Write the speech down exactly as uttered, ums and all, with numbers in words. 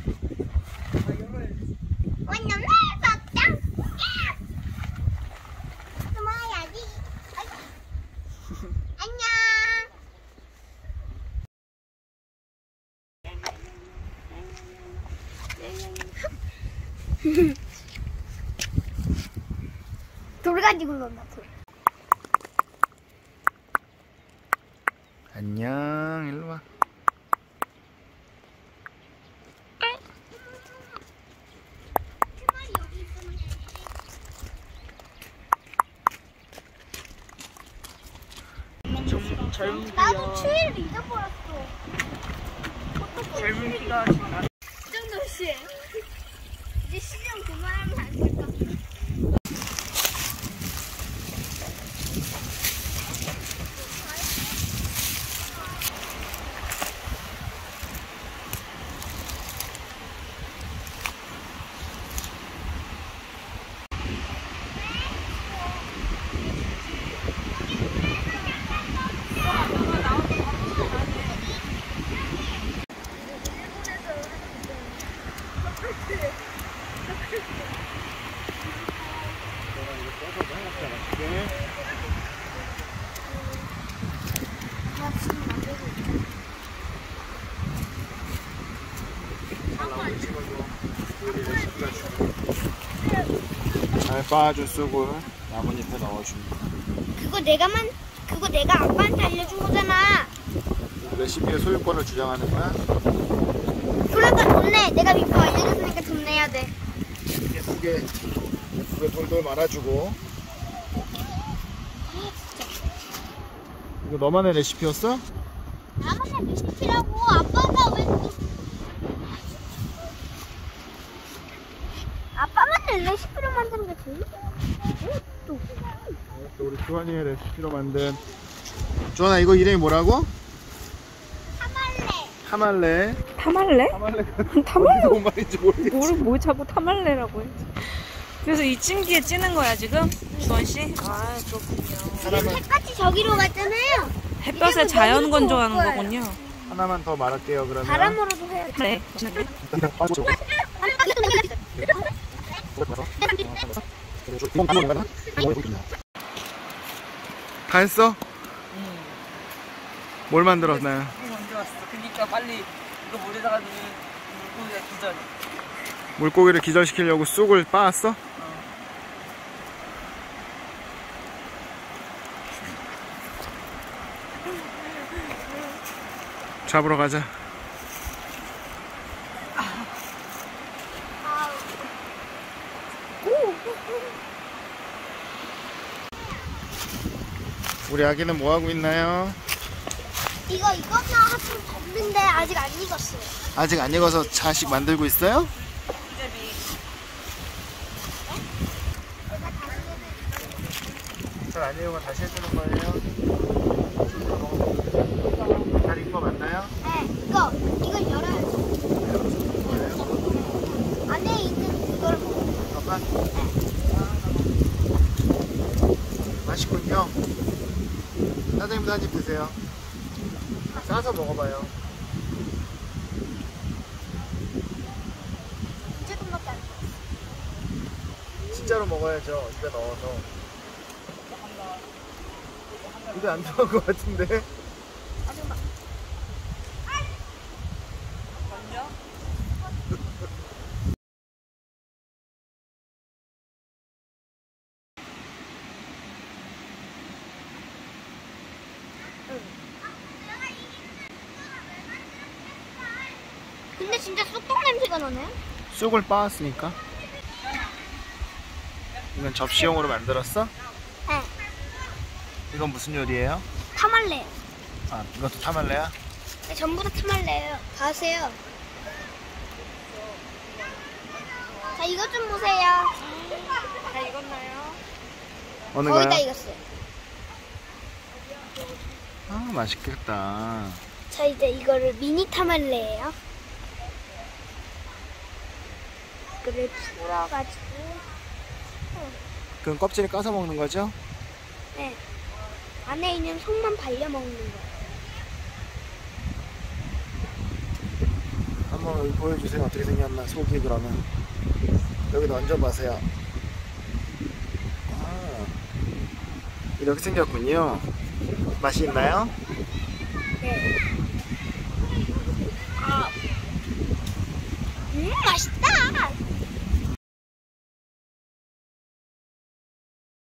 완전 맛있다. 숨어야지. 안녕. 돌 가지고 논다. 돌. 안녕, 일로 와. 젊은 나도 추위를 잊어버렸어. 젊은 피가 이정도 씨. 이제 시정 그만하면 안 될까? 잘 빻아준 쑥을 나뭇잎에 넣어줍니다. 그거 내가만 그거 내가 아빠한테 알려준 거잖아. 레시피의 소유권을 주장하는 거야? 그러니까 돈 내. 내가 밑에 알려줬으니까 돈 내야 돼. 예쁘게 예쁘게 돌돌 말아주고. 이거 너만의 레시피였어? 나만의 레시피라고. 아빠가 왜 또... 아빠만의 레시피로 만드는 게 제일 또. 또 우리 주환이의 레시피로 만든. 주환아, 이거 이름이 뭐라고? 타말레. 타말레? 타말레가 타말레? 뭔 말인지 모르겠지. 뭘, 뭘 자꾸 타말레라고 했지. 그래서 이 찜기에 찌는 거야 지금? 주원씨? 아 그렇군요. 하나만, 햇같이 저기로 갔잖아요. 햇볕에 자연 건조하는 거군요. 하나만 더 말할게요, 그러면. 바람으로도 해야 돼. 네. 다 했어? 뭘 만들었나요? 이거 언제 왔어? 그니까 빨리 이거 물에다가 넣으면 물고기가 기절해. 물고기를 기절시키려고 쑥을 빻았어? 잡으러 가자. 우리 아기는 뭐 하고 있나요? 이거 이거는 하품 덥는데 아직 안 익었어요. 아직 안 익어서 자식 만들고 있어요? 잘 안 익으면 다시 해주는 거예요? 잘 익은 거 맞나요? 네, 이거 이걸 열어야지. 안에 있는 이걸 먹어. 아빠? 맛있군요. 사장님도 한 입 드세요. 싸서 먹어봐요. 조금밖에 안 돼. 진짜로 먹어야죠. 입에 넣어서. 입에 안 들어간 것 같은데? 아줌마. 근데 진짜 쑥떡 냄새가 나네. 쑥을 빻았으니까. 이건 접시용으로 만들었어? 네. 이건 무슨 요리예요? 타말레. 아, 이것도 타말레야? 네, 전부 다 타말레예요. 다 하세요. 자, 이것 좀 보세요. 다 익었나요? 어느 거의 거요? 다 익었어요. 아, 맛있겠다. 자, 이제 이거를 미니 타말레예요. 이거를 풀어가지고. 그럼 껍질을 까서 먹는 거죠? 네. 안에 있는 속만 발려 먹는 거예요. 한번 한번 여기 보여주세요. 어떻게 생겼나 속이 그러면 여기 얹어보세요. 아, 이렇게 생겼군요. 맛이 있나요? 네. 아. 음, 맛있다.